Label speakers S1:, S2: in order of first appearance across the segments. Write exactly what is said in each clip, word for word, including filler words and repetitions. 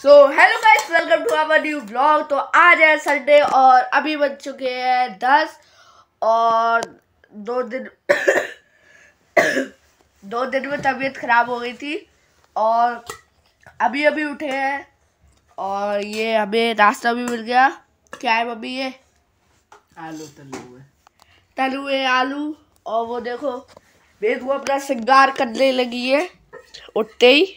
S1: So hello guys, welcome to our new blog. तो आज है संडे और अभी बज चुके हैं दस और दो दिन दो दिन में तबीयत खराब हो गई थी और अभी अभी उठे हैं और ये हमें नाश्ता भी मिल गया। क्या है मम्मी? ये
S2: आलू तले हुए
S1: तले हुए आलू। और वो देखो बेगू अपना श्रृंगार करने लगी है, उठते ही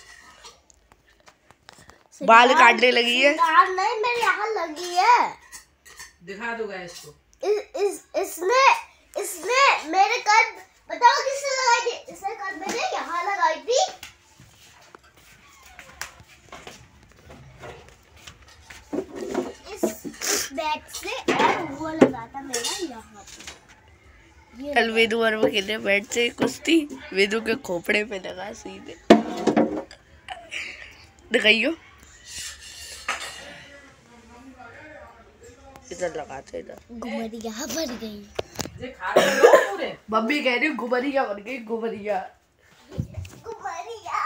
S1: बाल काटने लगी है।
S3: नहीं, मेरे यहाँ लगी है।
S2: दिखा दूंगा इसको।
S3: इस, इस, इसने इसने मेरे कल बताओ किसने लगाई थी? इसने कल मेरे यहाँ लगाई थी। इस, इस बैग से और वो लगा था मेरा यहाँ पे।
S1: कल वेदू और वो खेलने बैठ से कुश्ती, वेदू के खोपड़े पे लगा सीधे। दिखाइयो, इधर लगाते इधर।
S3: गुमरिया बन गई।
S1: मम्मी कह रही गुमरिया बन गई। गुमरिया
S3: गुमरिया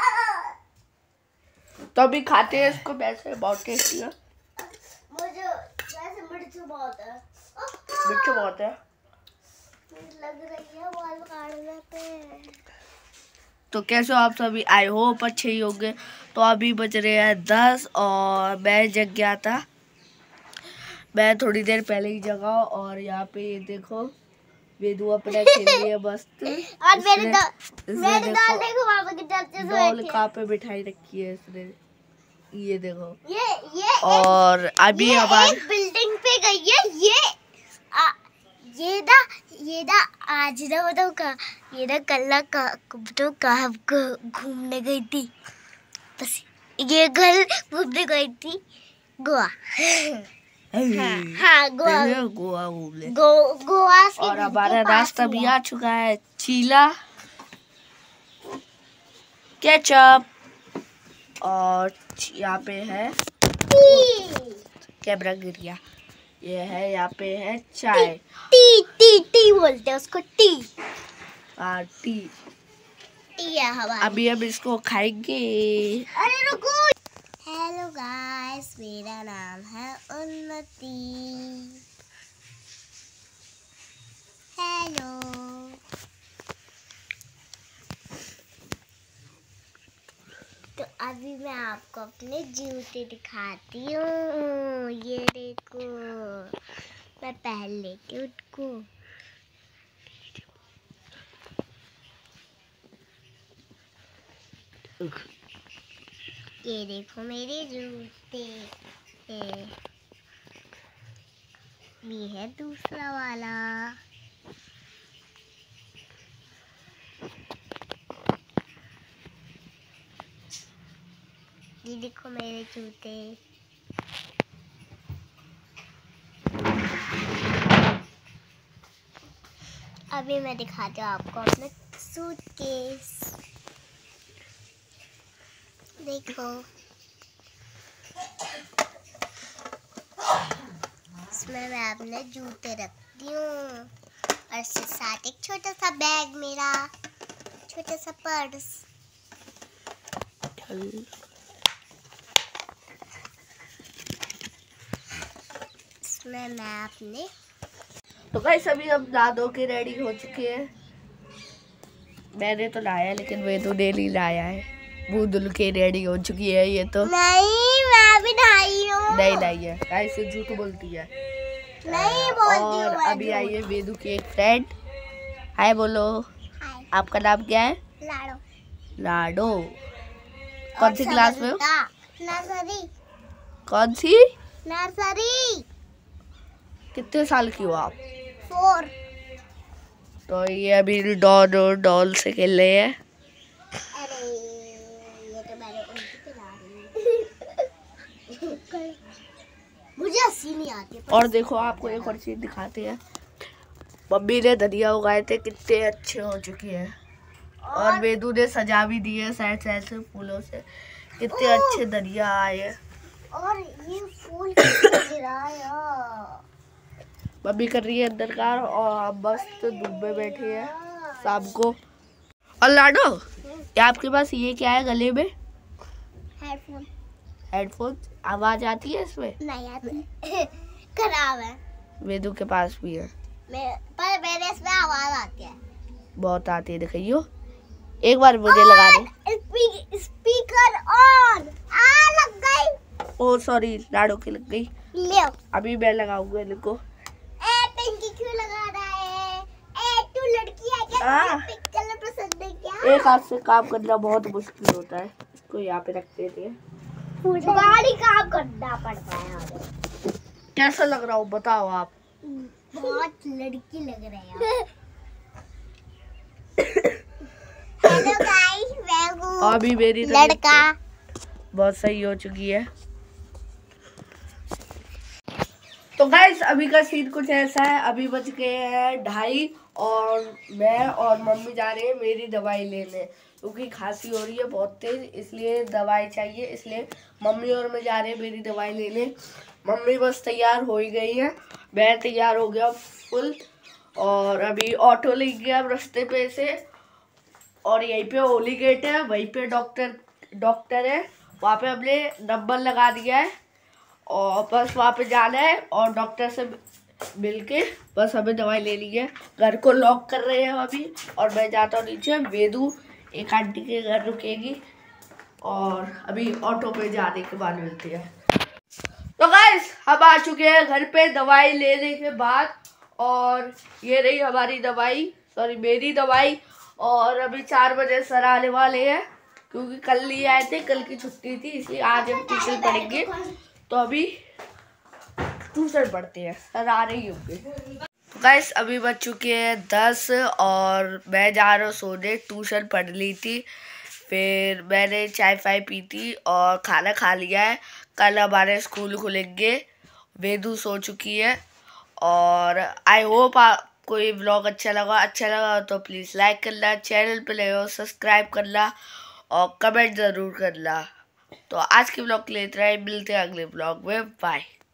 S1: तो अभी खाते हैं इसको। वैसे बहुत टेस्टी है।
S3: मुझे वैसे मिर्च बहुत है।
S1: मिर्च बहुत है।
S3: लग रही है बाल काटने पे।
S1: तो कैसे हो आप सभी? आई होप अच्छे ही होंगे। तो अभी बज रहे हैं दस और मैं जग गया था। मैं थोड़ी देर पहले ही जगा और यहाँ पे ये देखो वेदू अपना खेल रही है मस्त।
S3: और मेरे दो मेरे दाल देखो पापा की तरफ से
S1: डॉल कहाँ पे बिठाई रखी है इसने, ये देखो।
S3: ये ये
S1: और अभी हमारे
S3: एक बिल्डिंग पे गई है। ये आ, ये ना ये ना आज ना बताओ का ये ना कल ना का बताओ कहाँ घूमने गई थी। बस ये कल घूमने गई थी गोवा। हाँ, हाँ गोवा
S1: गोवा घूमने
S3: गो गोवा से
S1: और हमारा रास्ता भी आ चुका है। चीला, केचप और यहाँ पे है कैमरा गिर गया। ये है यहाँ पे है चाय।
S3: टी टी टी बोलते हैं उसको। टी
S1: आ, टी
S3: टी है हमारा।
S1: अभी हम इसको खाएंगे।
S3: अरे रुको। हेलो गाइस, मेरा नाम है उन्नति। हेलो। तो अभी मैं आपको अपने जूते दिखाती हूँ। ये देखो, मैं पहन लेती हूँ उनको। ये देखो मेरे जूते। ये है दूसरा वाला। ये देखो मेरे जूते। अभी मैं दिखाती हूँ आपको अपना सूटकेस। देखो, इसमें मैं अपने जूते रखती हूँ और इसके साथ एक छोटा सा बैग, मेरा छोटा सा पर्स। इसमें मैं अपने
S1: तो गाइस अभी हम नहा धो के रेडी हो चुके हैं। मैंने तो लाया लेकिन वे तो डेली लाया है। मुँह धुल के रेडी हो चुकी है ये तो।
S3: नहीं, मैं भी नहाई हूँ।
S1: नहीं लाई है, ऐसे झूठ बोलती है।
S3: नहीं बोलती
S1: और
S3: हूँ।
S1: अभी आई है वेदू की एक फ्रेंड। हाय बोलो।
S3: हाय।
S1: आपका नाम क्या है?
S3: लाडो।
S1: लाडो। कौन सी क्लास में हो?
S3: नर्सरी।
S1: कौन सी
S3: नर्सरी?
S1: कितने साल की हो आप?
S3: फोर।
S1: तो ये अभी डॉल डॉल से खेल रहे हैं।
S3: अरे ये तो मैंने उल्टी चला रही। मुझे हंसी नहीं आती।
S1: और देखो आपको एक और चीज दिखाते हैं। मम्मी ने धनिया उगाए थे, कितने अच्छे हो चुके हैं। और, और वेदू ने सजा भी दी है साइड साइड से फूलों से। कितने अच्छे धनिया आए हैं।
S3: और ये फूल कितना गिराया।
S1: मम्मी कर रही है अंदर कार और हम मस्त धूप में बैठे हैं शाम को। और लाडो, ये आपके पास ये क्या है गले में?
S3: हेडफोन।
S1: हेडफोन आवाज आती है इसमें?
S3: नहीं आती। खराब है।
S1: वेदू के पास भी है।
S3: मैं, पर मेरे इसमें आवाज आती है।
S1: बहुत आती है, दिखाइयो एक बार मुझे लगा दे।
S3: स्पी, स्पीकर ऑन। आ लग गई।
S1: ओ सॉरी, लाडो की लग गई।
S3: ले
S1: अभी मैं लगाऊंगा इनको।
S3: ए पिंकी क्यों लगा रहा है? ए तू लड़की है क्या? तुझे पिंक कलर पसंद है क्या?
S1: एक हाथ से काम करना बहुत मुश्किल होता है। इसको यहाँ पे रखते थे।
S3: गाड़ी काम करना पड़ता है।
S1: कैसा लग रहा हूँ बताओ आप?
S3: बहुत लड़की लग रही है। हेलो गाइस, मैं हूँ
S1: अभी मेरी
S3: लड़का।
S1: बहुत सही हो चुकी है। तो गाइस अभी का सीन कुछ ऐसा है। अभी बज गए हैं ढाई और मैं और मम्मी जा रहे हैं मेरी दवाई लेने, क्योंकि खांसी हो रही है बहुत तेज, इसलिए दवाई चाहिए। इसलिए मम्मी और मैं जा रहे हैं मेरी दवाई लेने। मम्मी बस तैयार हो ही गई है, मैं तैयार हो गया फुल। और अभी ऑटो लेंगे अब रास्ते पे से, और यहीं पे ओली गेट है, वहीं पे डॉक्टर डॉक्टर है, वहाँ पे हमने नंबर लगा दिया है और बस वहाँ पे जाना है और डॉक्टर से मिल के बस हमें दवाई लेनी है। घर को लॉक कर रहे हैं अभी और मैं जाता हूँ नीचे। वेदू एक आंटी के घर रुकेगी और अभी ऑटो पे जाने के बाद मिलती है। तो गाइस हम आ चुके हैं घर पे दवाई लेने के बाद, और ये रही हमारी दवाई, सॉरी मेरी दवाई। और अभी चार बजे सर आने वाले हैं, क्योंकि कल नहीं आए थे, कल की छुट्टी थी, इसलिए आज हम ट्यूशन पढ़ेंगे। तो अभी ट्यूशन पढ़ते हैं, सर आ रही होंगे। तो गाइस अभी बज चुके हैं दस और मैं जा रहा हूँ सोने। ट्यूशन पढ़ ली थी, फिर मैंने चाय फाय पी थी और खाना खा लिया है। कल हमारे स्कूल खुलेंगे। वेदू सो चुकी है। और आई होप आपको ये व्लॉग अच्छा लगा अच्छा लगा तो प्लीज़ लाइक करना, चैनल पे नए हो सब्सक्राइब करना और कमेंट ज़रूर करना। तो आज के व्लॉग के लिए इतना ही, मिलते हैं अगले व्लॉग में, बाय।